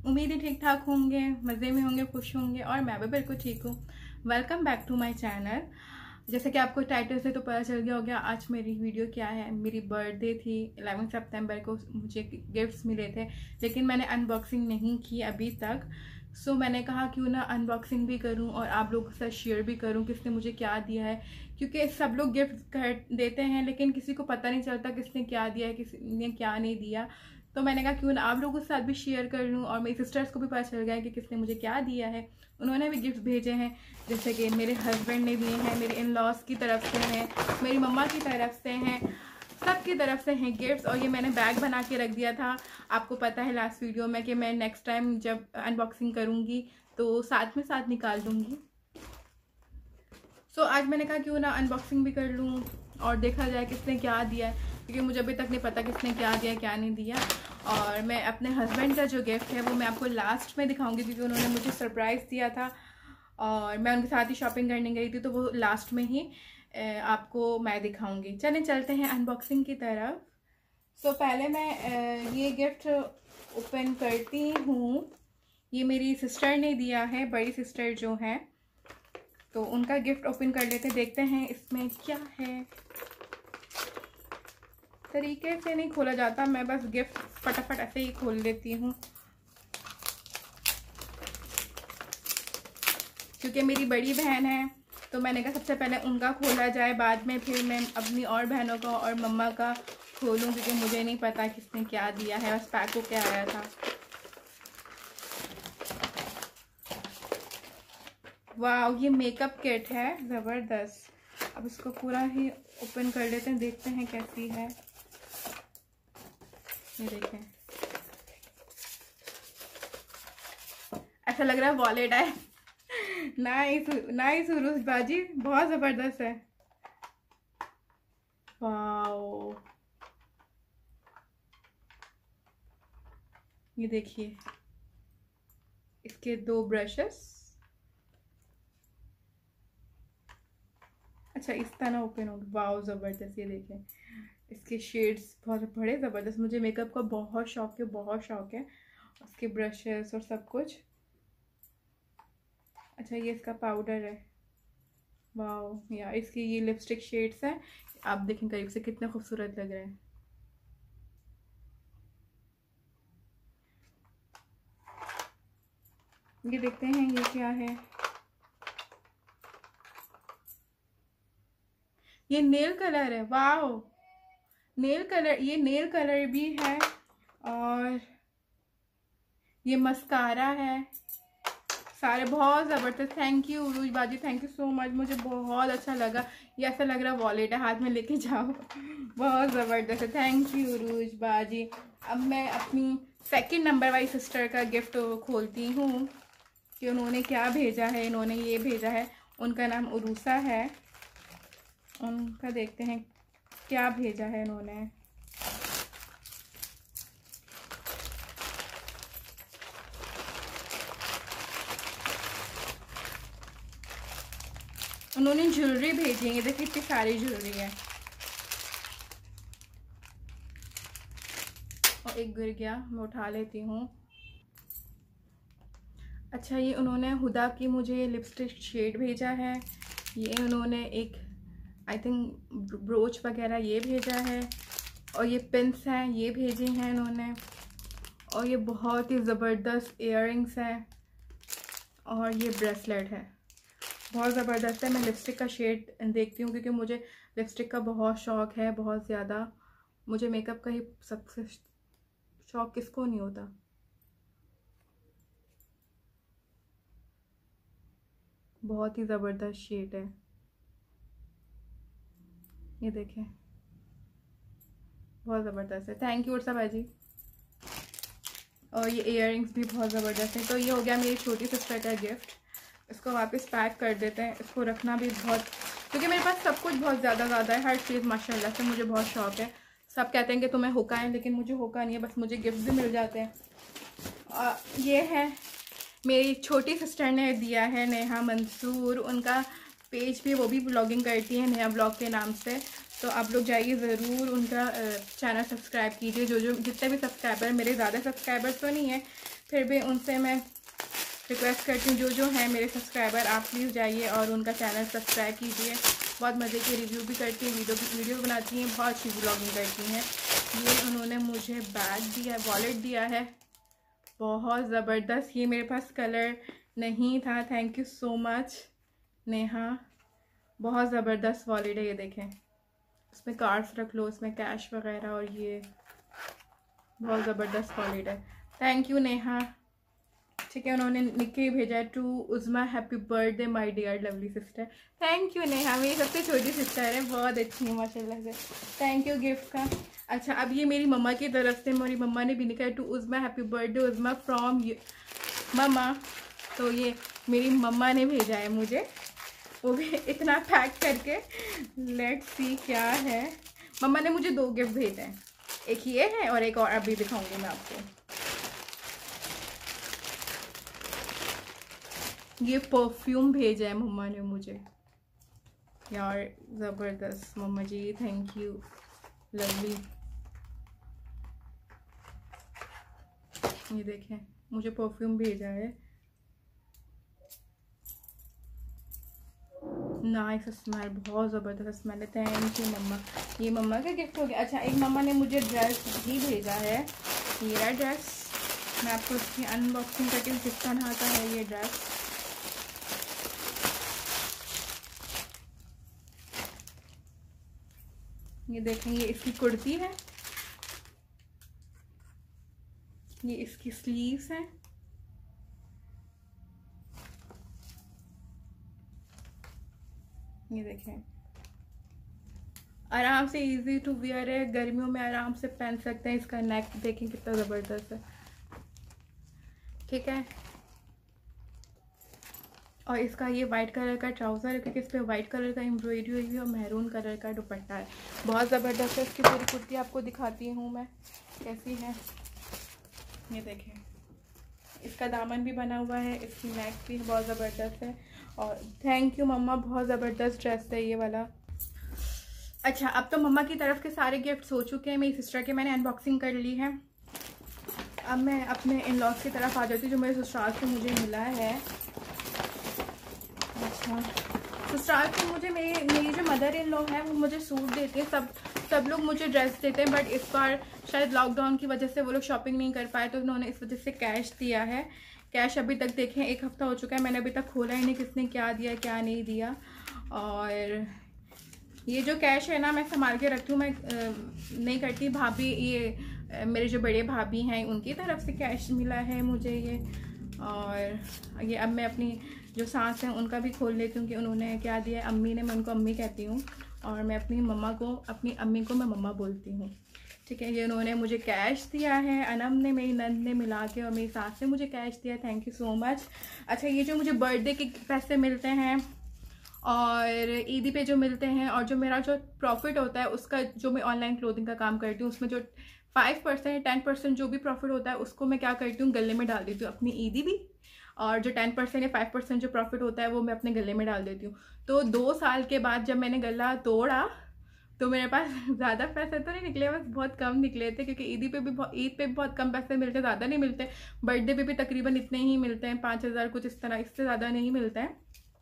उम्मीद है ठीक ठाक होंगे, मज़े में होंगे, खुश होंगे और मैं भी बिल्कुल ठीक हूँ। Welcome back to my channel. जैसे कि आपको टाइटल से तो पता चल गया होगा आज मेरी वीडियो क्या है। मेरी बर्थडे थी 11 सितंबर को, मुझे गिफ्ट्स मिले थे लेकिन मैंने अनबॉक्सिंग नहीं की अभी तक। सो मैंने कहा क्यों ना अनबॉक्सिंग भी करूं और आप लोगों के साथ शेयर भी करूं किसने मुझे क्या दिया है, क्योंकि सब लोग गिफ्ट कर देते हैं लेकिन किसी को पता नहीं चलता किसने क्या दिया है, किसने क्या नहीं दिया। तो मैंने कहा क्यों ना आप लोगों के साथ भी शेयर कर लूँ और मेरी सिस्टर्स को भी पता चल गया कि किसने मुझे क्या दिया है। उन्होंने भी गिफ्ट भेजे हैं, जैसे कि मेरे हस्बैंड ने दिए हैं, मेरे इन लॉज की तरफ से हैं, मेरी मम्मा की तरफ से हैं, सब की तरफ से हैं गिफ्ट्स। और ये मैंने बैग बना के रख दिया था। आपको पता है लास्ट वीडियो में कि मैं नेक्स्ट टाइम जब अनबॉक्सिंग करूँगी तो साथ निकाल दूँगी। सो आज मैंने कहा क्यों ना अनबॉक्सिंग भी कर लूँ और देखा जाए किसने क्या दिया है, क्योंकि मुझे अभी तक नहीं पता किसने क्या दिया क्या नहीं दिया। और मैं अपने हस्बैंड का जो गिफ्ट है वो मैं आपको लास्ट में दिखाऊंगी, क्योंकि उन्होंने मुझे सरप्राइज़ दिया था और मैं उनके साथ ही शॉपिंग करने गई थी, तो वो लास्ट में ही आपको मैं दिखाऊंगी। चलें चलते हैं अनबॉक्सिंग की तरफ। सो पहले मैं ये गिफ्ट ओपन करती हूँ। ये मेरी सिस्टर ने दिया है, बड़ी सिस्टर जो है, तो उनका गिफ्ट ओपन कर लेते, देखते हैं इसमें क्या है। तरीके से नहीं खोला जाता, मैं बस गिफ्ट फटाफट ऐसे ही खोल लेती हूँ, क्योंकि मेरी बड़ी बहन है तो मैंने कहा सबसे पहले उनका खोला जाए, बाद में फिर मैं अपनी और बहनों का और मम्मा का खोलूँ, क्योंकि मुझे नहीं पता किसने क्या दिया है, बस पैक होके आया था। वाह, ये मेकअप किट है, ज़बरदस्त। अब इसको पूरा ही ओपन कर लेते हैं, देखते हैं कैसी है। ये देखें, ऐसा लग रहा है वॉलेट है। नाइस नाइस उरुस बाजी, बहुत ज़बरदस्त है। वाओ, ये देखिए इसके 2 ब्रशेस। अच्छा, इस तरह ओपन होगा। वाओ ज़बरदस्त, ये देखें इसके शेड्स बहुत बड़े ज़बरदस्त। मुझे मेकअप का बहुत शौक है, बहुत शौक है, उसके ब्रशेस और सब कुछ। अच्छा, ये इसका पाउडर है। वाओ, या इसकी ये लिपस्टिक शेड्स हैं, आप देखें करीब से कितने खूबसूरत लग रहे हैं। ये देखते हैं ये क्या है। ये नेल कलर है। वाओ, नेल कलर, ये नेल कलर भी है और ये मस्कारा है, सारे बहुत ज़बरदस्त। थैंक यू उरूज बाजी, थैंक यू सो मच, मुझे बहुत अच्छा लगा। ये ऐसा लग रहा है वॉलेट है, हाथ में लेके जाओ। बहुत ज़बरदस्त है, थैंक यू उरूज बाजी। अब मैं अपनी सेकंड नंबर वाली सिस्टर का गिफ्ट खोलती हूँ कि उन्होंने क्या भेजा है। इन्होंने ये भेजा है, उनका नाम उरूसा है। उनका देखते हैं क्या भेजा है इन्होंने। उन्होंने ज्वेलरी भेजी है, देखिए इतनी सारी ज्वेलरी है। और एक गिर गया, मैं उठा लेती हूँ। अच्छा, ये उन्होंने हुदा की मुझे लिपस्टिक शेड भेजा है। ये उन्होंने एक आई थिंक ब्रोच वगैरह ये भेजा है, और ये पिन्स हैं ये भेजे हैं इन्होंने, और ये बहुत ही ज़बरदस्त इयररिंग्स हैं, और ये ब्रेसलेट है, बहुत ज़बरदस्त है। मैं लिपस्टिक का शेड देखती हूँ क्योंकि मुझे लिपस्टिक का बहुत शौक़ है, बहुत ज़्यादा। मुझे मेकअप का ही सबसे शौक़ किसको नहीं होता। बहुत ही ज़बरदस्त शेड है, ये देखें बहुत ज़बरदस्त है। थैंक यू उर्सा भाजी। और ये इयररिंग्स भी बहुत ज़बरदस्त है। तो ये हो गया मेरी छोटी सिस्टर का गिफ्ट। इसको वापस पैक कर देते हैं। इसको रखना भी बहुत, क्योंकि मेरे पास सब कुछ बहुत ज़्यादा है, हर चीज़ माशाल्लाह से मुझे बहुत शौक़ है। सब कहते हैं कि तुम्हें होका है, लेकिन मुझे होका नहीं है, बस मुझे गिफ्ट भी मिल जाते हैं। ये है मेरी छोटी सिस्टर ने दिया है, नेहा मंसूर। उनका पेज भी, वो भी ब्लॉगिंग करती है नेहा ब्लॉग के नाम से, तो आप लोग जाइए ज़रूर उनका चैनल सब्सक्राइब कीजिए। जो जितने भी सब्सक्राइबर, मेरे ज़्यादा सब्सक्राइबर्स तो नहीं है, फिर भी उनसे मैं रिक्वेस्ट करती हूँ, जो हैं मेरे सब्सक्राइबर, आप प्लीज़ जाइए और उनका चैनल सब्सक्राइब कीजिए। बहुत मज़े के रिव्यू भी करती हैं, वीडियो बनाती हैं, बहुत अच्छी व्लॉगिंग करती हैं। ये उन्होंने मुझे बैग दिया है, वॉलेट दिया है, बहुत ज़बरदस्त। ये मेरे पास कलर नहीं था। Thank you so much Neha, बहुत ज़बरदस्त वॉलेट है। ये देखें, इसमें कार्ड्स रख लो, इसमें कैश वगैरह, और ये बहुत ज़बरदस्त वॉलेट है। Thank you Neha. ठीक है, उन्होंने लिख के भेजा है, to Uzma happy birthday my dear lovely sister. Thank you Neha, मेरी सबसे छोटी सिस्टर है, बहुत अच्छी है माशाल्लाह से। थैंक यू गिफ्ट का। अच्छा, अब ये मेरी मम्मा की तरफ से, मेरी मम्मा ने भी लिखा है, to Uzma happy birthday Uzma from mama. तो ये मेरी मम्मा ने भेजा है मुझे, वो भी इतना पैक करके। लेट्स सी क्या है। मम्मा ने मुझे 2 गिफ्ट भेजे हैं, एक ये है और एक और अभी दिखाऊंगी मैं आपको। ये परफ्यूम भेजा है मम्मा ने मुझे यार, ज़बरदस्त मम्मा जी, थैंक यू लवली। ये देखें, मुझे परफ्यूम भेजा है, नाइस स्मेल, बहुत ज़बरदस्त स्मेल है। थैंक यू मम्मा, ये मम्मा का गिफ्ट हो गया। अच्छा, एक मम्मा ने मुझे ड्रेस भी भेजा है, ये रहा ड्रेस। मैं आपको इसकी अनबॉक्सिंग करके किस तरह आता है ये ड्रेस। ये देखें, ये इसकी कुर्ती है, ये इसकी स्लीव्स हैं, ये देखें, आराम से इजी टू वियर है, गर्मियों में आराम से पहन सकते हैं। इसका नेक देखें कितना ज़बरदस्त है, ठीक है। और इसका ये वाइट कलर का ट्राउज़र है, क्योंकि इस पर वाइट कलर का एम्ब्रॉयडरी हुई है, और मैरून कलर का दुपट्टा है, बहुत ज़बरदस्त है। इसकी पूरी कुर्ती आपको दिखाती हूँ मैं कैसी है। ये देखें, इसका दामन भी बना हुआ है, इसकी नेक भी बहुत ज़बरदस्त है। और थैंक यू मम्मा, बहुत ज़बरदस्त ड्रेस है ये वाला। अच्छा, अब तो मम्मा की तरफ के सारे गिफ्ट्स हो चुके हैं, मेरी सिस्टर के मैंने अनबॉक्सिंग कर ली है। अब मैं अपने इन लॉज की तरफ आ जाती हूँ, जो मेरे ससुराल से मुझे मिला है। अच्छा, ससुराल से मुझे मेरी जो मदर इन लॉ है वो मुझे सूट देती है, सब लोग मुझे ड्रेस देते हैं, बट इस बार शायद लॉकडाउन की वजह से वो लोग शॉपिंग नहीं कर पाए, तो उन्होंने इस वजह से कैश दिया है। कैश अभी तक देखें 1 हफ्ता हो चुका है, मैंने अभी तक खोला ही नहीं किसने क्या दिया क्या नहीं दिया। और ये जो कैश है ना, मैं संभाल के रखती हूँ, मैं नहीं करती। भाभी, ये मेरे जो बड़े भाभी हैं उनकी तरफ से कैश मिला है मुझे ये। और ये अब मैं अपनी जो सास हैं उनका भी खोल लेती हूँ कि उन्होंने क्या दिया है। अम्मी ने, मैं उनको अम्मी कहती हूँ, और मैं अपनी अम्मी को मैं मम्मा बोलती हूँ, ठीक है। ये उन्होंने मुझे कैश दिया है, अनम ने, मेरी नंद ने मिला के, और मेरी सास ने मुझे कैश दिया, थैंक यू सो मच। अच्छा, ये जो मुझे बर्थडे के पैसे मिलते हैं और ईदी पे जो मिलते हैं, और जो मेरा जो प्रॉफिट होता है उसका, जो मैं ऑनलाइन क्लोथिंग का काम करती हूँ, उसमें जो 5% 10% जो भी प्रॉफिट होता है उसको मैं क्या करती हूँ, गले में डाल देती हूँ, अपनी ईदी भी। और जो 10% या 5% जो प्रॉफिट होता है वो मैं अपने गले में डाल देती हूँ। तो 2 साल के बाद जब मैंने गला तोड़ा तो मेरे पास ज़्यादा पैसे तो नहीं निकले, बस बहुत कम निकले थे, क्योंकि ईद पे भी बहुत कम पैसे मिलते, ज़्यादा नहीं मिलते। बर्थडे पे भी तकरीबन इतने ही मिलते हैं, 5000 कुछ इस तरह, इससे ज़्यादा नहीं मिलता है।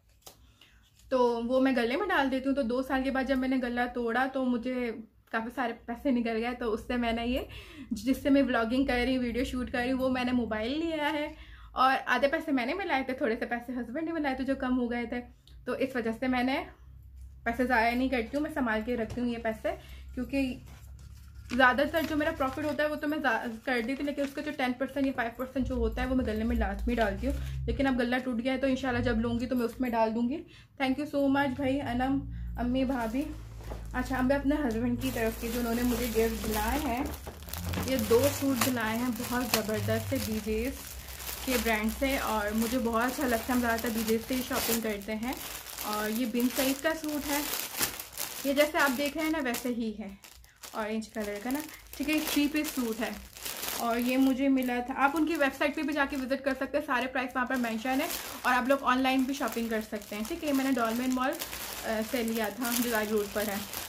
तो वो मैं गले में डाल देती हूँ। तो 2 साल के बाद जब मैंने गला तोड़ा तो मुझे काफ़ी सारे पैसे निकल गए। तो उससे मैंने ये, जिससे मैं व्लॉगिंग कर रही हूँ, वीडियो शूट कर रही हूँ, वो मैंने मोबाइल लिया है, और आधे पैसे मैंने मिलाए थे, थोड़े से पैसे हस्बैंड ने मिलाए थे जो कम हो गए थे। तो इस वजह से मैंने पैसे ज़ाया नहीं करती हूँ, मैं संभाल के रखती हूँ ये पैसे, क्योंकि ज़्यादातर जो मेरा प्रॉफिट होता है वो तो मैं कर देती हूँ, लेकिन उसका जो 10% या 5% जो होता है वो मैं गले में लाजमी डालती हूँ। लेकिन अब गला टूट गया है तो इंशाल्लाह जब लूँगी तो मैं उसमें डाल दूँगी। थैंक यू सो मच भाई, अनम, अम्मी, भाभी। अच्छा, अब मैं अपने हस्बैंड की तरफ की, जो उन्होंने मुझे गिफ्ट दिलाए हैं, ये 2 सूट दिलाए हैं, बहुत ज़बरदस्त है, बीजेस के ब्रांड से, और मुझे बहुत अच्छा लगता है। हम ज़्यादातर बीजेस से ही शॉपिंग करते हैं। और ये बिन साइज का सूट है, ये जैसे आप देख रहे हैं ना वैसे ही है, ऑरेंज कलर का ना, ठीक है। 3 पीस सूट है, और ये मुझे मिला था। आप उनकी वेबसाइट पे भी जाके विजिट कर सकते हैं, सारे प्राइस वहाँ पर मेंशन है, और आप लोग ऑनलाइन भी शॉपिंग कर सकते हैं, ठीक है। मैंने डॉलमेन मॉल से लिया था, जो राज रोड पर है।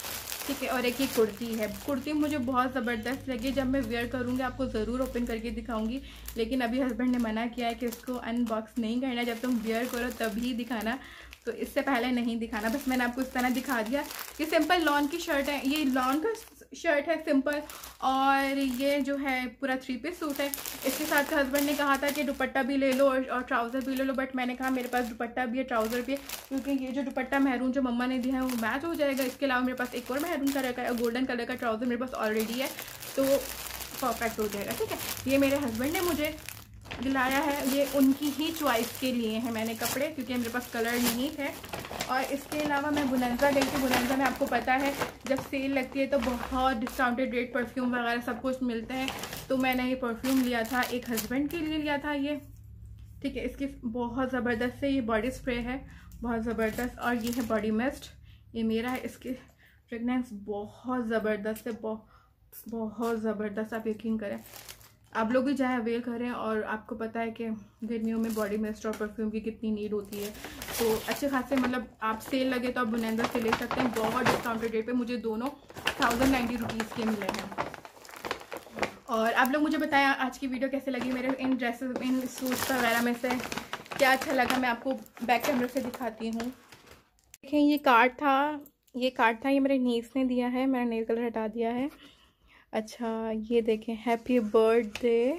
ठीक है। और एक ये कुर्ती है, कुर्ती मुझे बहुत ज़बरदस्त लगी, जब मैं वेयर करूँगी आपको ज़रूर ओपन करके दिखाऊंगी, लेकिन अभी हस्बैंड ने मना किया है कि इसको अनबॉक्स नहीं करना, जब तुम वेयर करो तभी दिखाना, तो इससे पहले नहीं दिखाना। बस मैंने आपको इस तरह दिखा दिया। ये सिंपल लॉन की शर्ट है, ये लॉन का शर्ट है सिंपल, और ये जो है पूरा 3 पीस सूट है। इसके साथ हस्बैंड ने कहा था कि दुपट्टा भी ले लो और ट्राउज़र भी ले लो, बट मैंने कहा मेरे पास दुपट्टा भी है, ट्राउज़र भी है, क्योंकि ये जो दुपट्टा मैरून जो मम्मा ने दिया है वो मैच हो जाएगा। इसके अलावा मेरे पास एक और मैरून कलर का गोल्डन कलर का ट्राउज़र मेरे पास ऑलरेडी है, तो परफेक्ट हो जाएगा। ठीक है, ये मेरे हस्बैंड ने मुझे दिलाया है, ये उनकी ही चॉइस के लिए हैं मैंने कपड़े, क्योंकि मेरे पास कलर नहीं है। और इसके अलावा मैं बुनंजा गई थी। बुनंजा में आपको पता है जब सेल लगती है तो बहुत डिस्काउंटेड रेट परफ्यूम वगैरह सब कुछ मिलते हैं, तो मैंने ये परफ्यूम लिया था, एक हस्बैंड के लिए लिया था ये। ठीक है, इसकी बहुत ज़बरदस्त है, ये बॉडी स्प्रे है बहुत ज़बरदस्त, और ये है बॉडी मिस्ट, ये मेरा है। इसकी फ्रेगनेंस बहुत ज़बरदस्त है, बहुत ज़बरदस्त, आप यकीन करें। आप लोग भी चाहे अवेल करें, और आपको पता है कि गर्मियों में बॉडी मिस्ट और परफ्यूम की कितनी नीड होती है, तो अच्छे खासे मतलब आप सेल लगे तो आप बुनंदा से ले सकते हैं, बहुत डिस्काउंटेड रेट पे मुझे दोनों 1090 रुपीज़ के मिले हैं। और आप लोग मुझे बताएं आज की वीडियो कैसे लगी, मेरे इन ड्रेसेस इन सूट्स वगैरह में से क्या अच्छा लगा, मैं आपको बैक कैमरे से दिखाती हूँ। देखें, ये कार्ड था, ये मेरे नीस ने दिया है, मैंने नेल कलर हटा दिया है। अच्छा, ये देखें, हैप्पी बर्थडे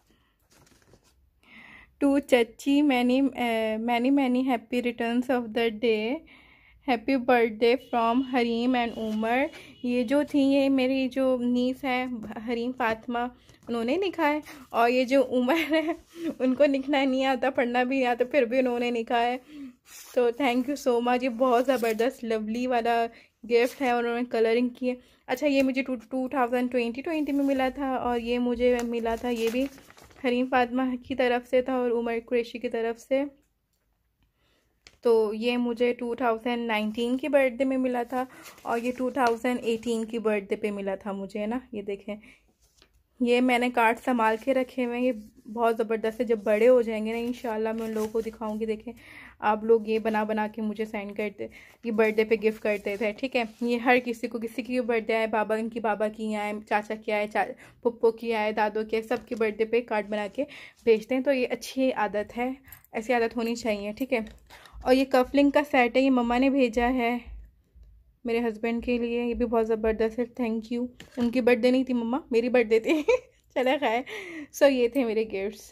टू चच्ची, many happy returns of the day, happy birthday from Hareem and Umar. ये जो थी, ये मेरी जो नीस है हरीम फातिमा, उन्होंने लिखा है, और ये जो उमर है उनको लिखना नहीं आता, पढ़ना भी नहीं आता, फिर भी उन्होंने लिखा है, तो थैंक यू सो मच। ये बहुत ज़बरदस्त लवली वाला गिफ्ट है, और उन्होंने कलरिंग की है। अच्छा, ये मुझे 2020 में मिला था, और ये मुझे मिला था, ये भी हरीम फातिमा की तरफ से था और उमर कुरैशी की तरफ से, तो ये मुझे 2019 की बर्थडे में मिला था, और ये 2018 की बर्थडे पे मिला था मुझे, है ना। ये देखें, ये मैंने कार्ड संभाल के रखे हुए हैं, ये बहुत ज़बरदस्त है। जब बड़े हो जाएंगे ना इंशाल्लाह मैं उन लोगों को दिखाऊंगी। देखें, आप लोग ये बना के मुझे सेंड करते, ये बर्थडे पे गिफ्ट करते थे। ठीक है, ये हर किसी को, किसी की बर्थडे आए, इनकी बाबा की आए, चाचा की आए, पुप्पो की आए, दादो की, सबकी बर्थडे पे कार्ड बना के भेजते हैं, तो ये अच्छी आदत है, ऐसी आदत होनी चाहिए। ठीक है, और ये कफलिंग का सेट है, ये मम्मा ने भेजा है मेरे हस्बैंड के लिए, ये भी बहुत ज़बरदस्त है, थैंक यू। उनकी बर्थडे नहीं थी मम्मा, मेरी बर्थडे थी चला खाए। सो ये थे मेरे गिफ्ट्स।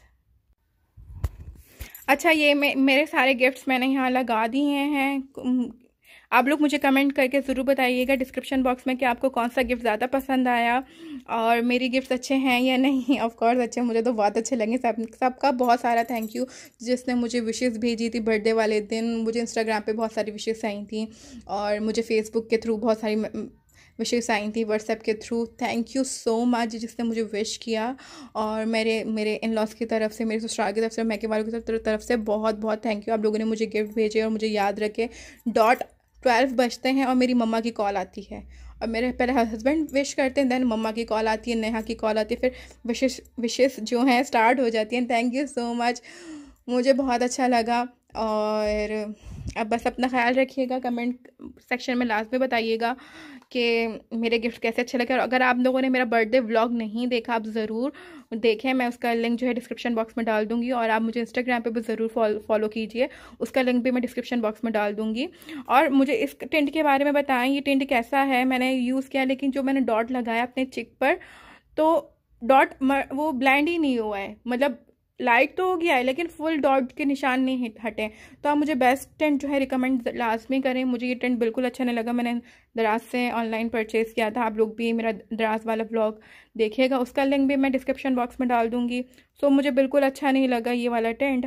अच्छा, ये मेरे सारे गिफ्ट्स मैंने यहाँ लगा दिए हैं। आप लोग मुझे कमेंट करके ज़रूर बताइएगा डिस्क्रिप्शन बॉक्स में कि आपको कौन सा गिफ्ट ज़्यादा पसंद आया, और मेरी गिफ्ट्स अच्छे हैं या नहीं। ऑफ कोर्स अच्छे, मुझे तो बहुत अच्छे लगे। सबका बहुत सारा थैंक यू, जिसने मुझे विशेस भेजी थी बर्थडे वाले दिन। मुझे इंस्टाग्राम पे बहुत सारी विशेस आई थी, और मुझे फेसबुक के थ्रू बहुत सारी विशेस आई थी, व्हाट्सएप के through. Thank you so much जिसने मुझे विश किया, और मेरे इन लॉस की तरफ से, मेरे ससुराल की तरफ से, मैके वालों की तरफ से बहुत बहुत थैंक यू। आप लोगों ने मुझे गिफ्ट भेजे और मुझे याद रखे। 12 बजते हैं और मेरी मम्मा की कॉल आती है, और मेरे पहले हस्बैंड विश करते हैं, देन मम्मा की कॉल आती है, नेहा की कॉल आती है, फिर विशेस जो हैं स्टार्ट हो जाती हैं। थैंक यू सो मच, मुझे बहुत अच्छा लगा। और अब बस अपना ख्याल रखिएगा, कमेंट सेक्शन में लास्ट में बताइएगा कि मेरे गिफ्ट कैसे अच्छे लगे। और अगर आप लोगों ने मेरा बर्थडे व्लॉग नहीं देखा, आप ज़रूर देखें, मैं उसका लिंक जो है डिस्क्रिप्शन बॉक्स में डाल दूँगी, और आप मुझे इंस्टाग्राम पे भी ज़रूर फॉलो कीजिए, उसका लिंक भी मैं डिस्क्रिप्शन बॉक्स में डाल दूँगी। और मुझे इस टिंट के बारे में बताएं, ये टिंट कैसा है, मैंने यूज़ किया, लेकिन जो मैंने डॉट लगाया अपने चिक पर, तो डॉट वो ब्लाइंड ही नहीं हुआ है, मतलब लाइट तो हो गया है लेकिन फुल डॉट के निशान नहीं हटे। तो आप मुझे बेस्ट टेंट जो है रिकमेंड लाजमी करें। मुझे ये टेंट बिल्कुल अच्छा नहीं लगा, मैंने दराज से ऑनलाइन परचेज़ किया था। आप लोग भी मेरा दराज वाला ब्लॉग देखिएगा, उसका लिंक भी मैं डिस्क्रिप्शन बॉक्स में डाल दूँगी। सो मुझे बिल्कुल अच्छा नहीं लगा ये वाला टेंट।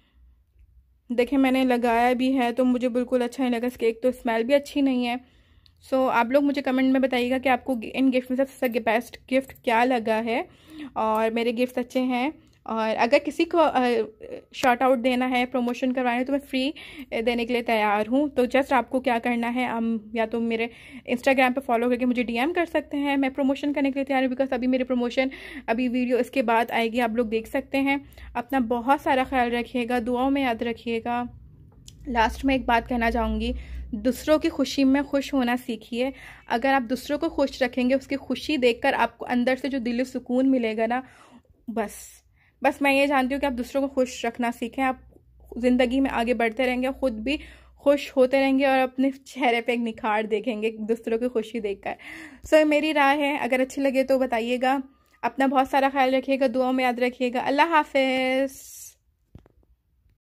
देखें, मैंने लगाया भी है तो मुझे बिल्कुल अच्छा नहीं लगा, इसकी एक तो स्मेल भी अच्छी नहीं है। सो आप लोग मुझे कमेंट में बताइएगा कि आपको इन गिफ्ट में सबसे बेस्ट गिफ्ट क्या लगा है, और मेरे गिफ्ट अच्छे हैं। और अगर किसी को शॉर्ट आउट देना है, प्रमोशन करवाना है, तो मैं फ्री देने के लिए तैयार हूँ। तो जस्ट आपको क्या करना है, या तो मेरे इंस्टाग्राम पे फॉलो करके मुझे डीएम कर सकते हैं, मैं प्रमोशन करने के लिए तैयार हूँ, बिकॉज अभी मेरी प्रमोशन अभी वीडियो इसके बाद आएगी, आप लोग देख सकते हैं। अपना बहुत सारा ख्याल रखिएगा, दुआओं में याद रखिएगा। लास्ट में एक बात कहना चाहूँगी, दूसरों की खुशी में खुश होना सीखिए। अगर आप दूसरों को खुश रखेंगे, उसकी खुशी देखकर आपको अंदर से जो दिली सुकून मिलेगा ना, बस मैं ये जानती हूँ कि आप दूसरों को खुश रखना सीखें। आप ज़िंदगी में आगे बढ़ते रहेंगे, खुद भी खुश होते रहेंगे और अपने चेहरे पे एक निखार देखेंगे दूसरों की खुशी देखकर। सो मेरी राय है, अगर अच्छी लगे तो बताइएगा। अपना बहुत सारा ख्याल रखिएगा, दुआओं में याद रखिएगा। अल्लाह हाफिज़।